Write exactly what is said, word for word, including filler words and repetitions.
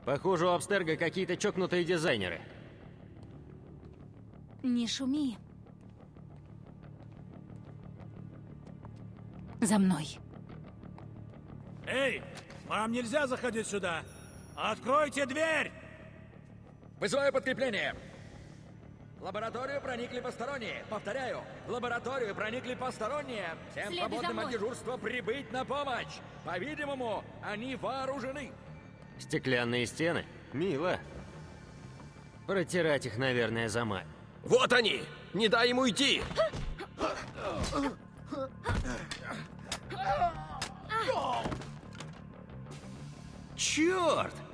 Похоже, у Абстерго какие-то чокнутые дизайнеры. Не шуми. За мной. Эй, вам нельзя заходить сюда! Откройте дверь! Вызываю подкрепление! В лабораторию проникли посторонние. Повторяю, в лабораторию проникли посторонние. Всем Следуй свободным за от мной. дежурства прибыть на помощь. По-видимому, они вооружены. Стеклянные стены? Мило. Протирать их, наверное, замать. Вот они! Не дай ему уйти! Черт!